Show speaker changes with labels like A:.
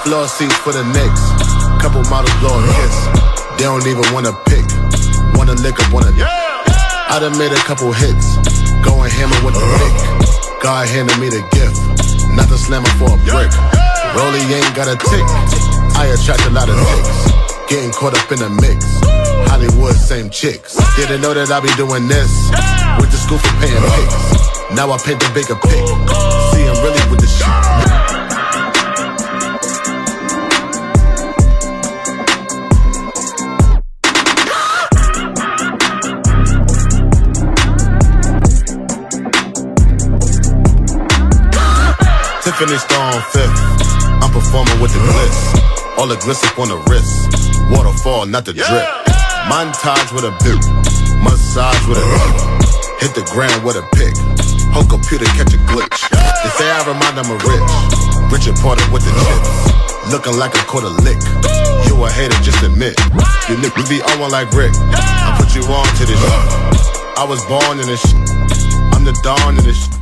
A: Floor seats for the Knicks. Couple models blow a kiss. They don't even wanna pick. Wanna lick up on a dick. I done made a couple hits. Going hammer with the pick. God handed me the gift. Not the slammer for a brick. Rollie ain't got a tick. I attract a lot of dicks. Getting caught up in the mix. Hollywood, same chicks. Didn't know that I be doing this. Went to school for paying pics. Now I paint the bigger pic. See, I'm really with the shit. Tiffany store on 5th. I'm performing with the glitz. All the glitz up on the wrist. Waterfall, not the drip. Montage with a bip. Massage with a dip. Hit the ground with a pick. Whole computer catch a glitch. They say I remind them of Rich. Richard Porter with the chips. Looking like a quarter lick. You a hater, just admit. You niggas be on one like Rick. I put you on to this shit. I was born in this shit. I'm the dawn in this shit.